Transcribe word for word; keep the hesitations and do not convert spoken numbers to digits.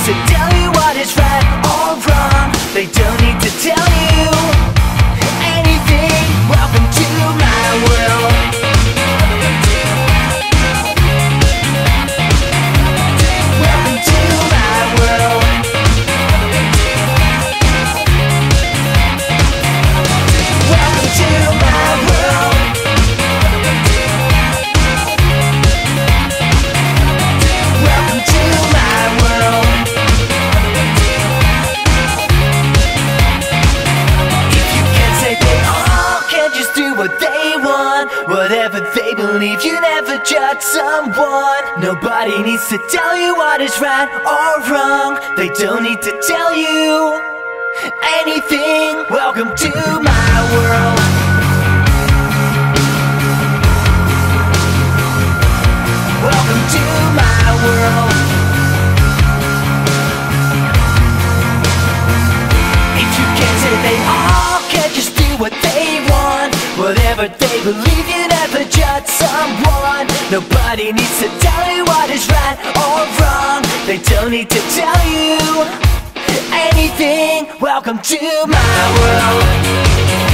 needs to tell you what is right or wrong. They don't need to tell you anything. Welcome to my world. Welcome to my world. Welcome to my world. Welcome to my world. If you can't say they all can just do what they want, whatever they believe, you never judge someone. Nobody needs to tell you what is right or wrong. They don't need to tell you anything. Welcome to my world. Welcome to my world. If you can't say they all can just do what they want, whatever they believe, you never judge someone. Nobody needs to tell you what is right or wrong. They don't need to tell you anything. Welcome to my world.